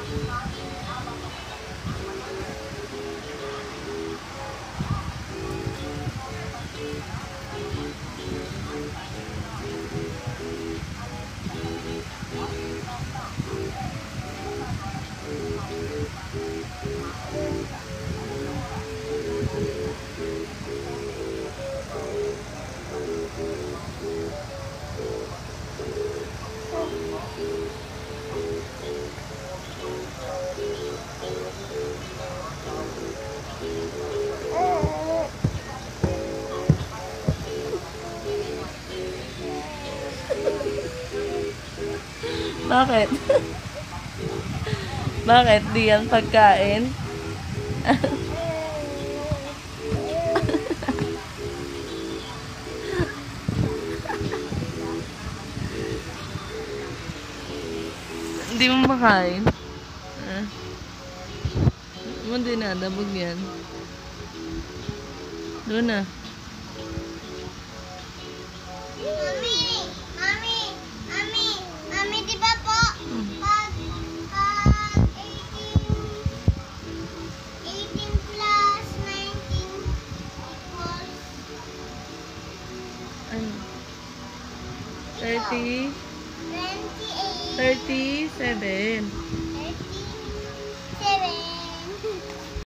Bakit? Bakit? Di yan pagkain? Hindi mo makain? Hindi na, dabog yan. Doon na. Mami, di ba po? Pag 18 plus 19 equals Ano? 30? 28. 37.